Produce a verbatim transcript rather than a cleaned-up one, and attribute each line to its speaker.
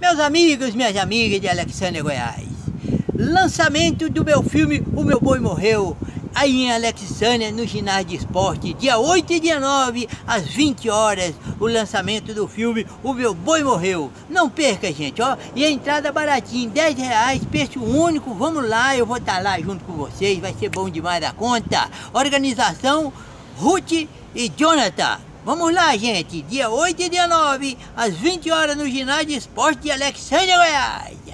Speaker 1: Meus amigos, minhas amigas de Alexandria, Goiás, lançamento do meu filme O Meu Boi Morreu, aí em Alexandria, no ginásio de esporte, dia oito e dia nove, às vinte horas, o lançamento do filme O Meu Boi Morreu. Não perca, gente, ó, e a entrada baratinha, dez reais, preço único, vamos lá, eu vou estar lá junto com vocês, vai ser bom demais da conta. Organização Ruth e Jonathan. Vamos lá, gente, dia oito e dia nove, às vinte horas, no ginásio de esporte de Alexandria, Goiás.